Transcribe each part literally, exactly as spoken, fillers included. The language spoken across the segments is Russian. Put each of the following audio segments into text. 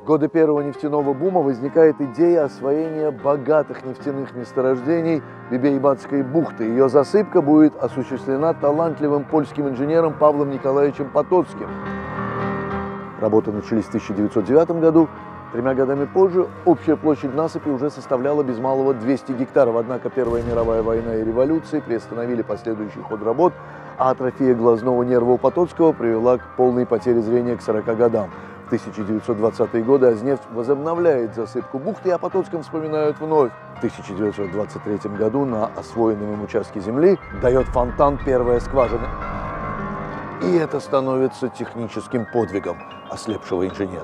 В годы первого нефтяного бума возникает идея освоения богатых нефтяных месторождений Бибейбатской бухты. Ее засыпка будет осуществлена талантливым польским инженером Павлом Николаевичем Потоцким. Работы начались в тысяча девятьсот девятом году. Тремя годами позже общая площадь насыпи уже составляла без малого двести гектаров. Однако Первая мировая война и революция приостановили последующий ход работ, а атрофия глазного нерва у Потоцкого привела к полной потере зрения к сорока годам. В тысяча девятьсот двадцатые годы Азнефть возобновляет засыпку бухты, и о Потоцком вспоминают вновь. В тысяча девятьсот двадцать третьем году на освоенном им участке земли дает фонтан первая скважина. И это становится техническим подвигом ослепшего инженера.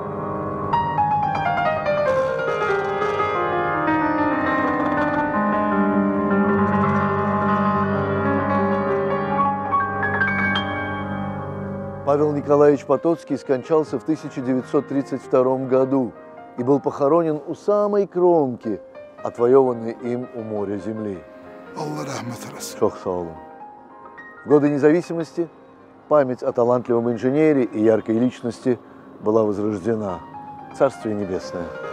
Павел Николаевич Потоцкий скончался в тысяча девятьсот тридцать втором году и был похоронен у самой кромки, отвоеванной им у моря земли. Шох Саулум. В годы независимости память о талантливом инженере и яркой личности была возрождена. Царствие небесное.